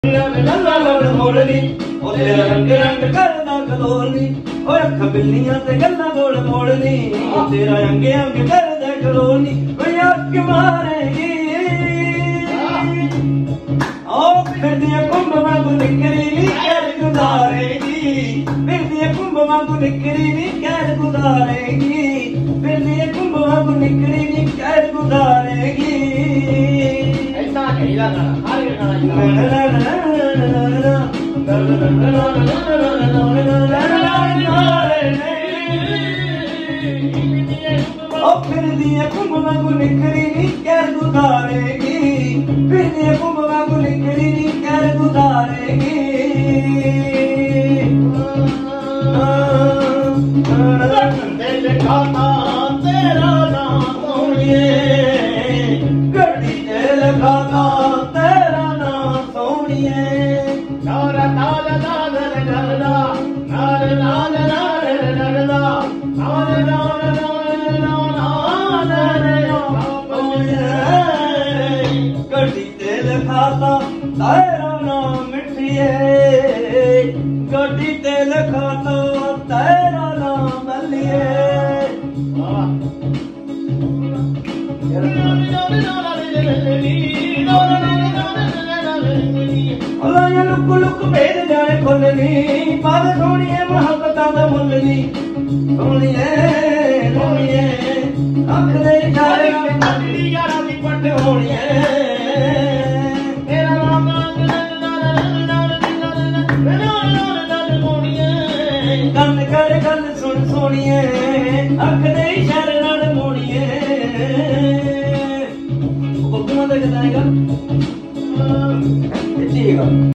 मोड़नी तेरा रंग रंग करदा कलोनी अख बिल्लियां ते गल्लां गोल मोड़नी तेरा अंग अंग करदा कलोनी अख मारेगी फिरदियां कुंभ वांगू निकरी नी कैद गुजारेगी फिरदियां कुंभ वांगू निकरी नी कैद गुजारेगी फिरदियां कुंभ वांगू निकरी नी कैद गुजारेगी ऐसा कहीदा गाना हर गाना फिरदियां कुंभ वांगू निकरी नी कैद गुजारेगी फिरदियां कुंभ वांगू निकरी नी कैद गुजारेगी दिल खाता तेरा नाम सोनिए गड्डी दिल खाता तेरा नाम सोनिए नारा नाल नाल नगरदा नाल नाल नाल नगरदा नाल नाल नाल गड्डी दिल खाता तेरा नाम मिठिए गड्डी दिल खाता तेरा नाम बलिए लुक लुक भेद जाए खुलनी पर सोनिए मोहब्बतां दा मुल नी सोनिए सोनिए अख दे इशारे नाल यारां दी पट होनी है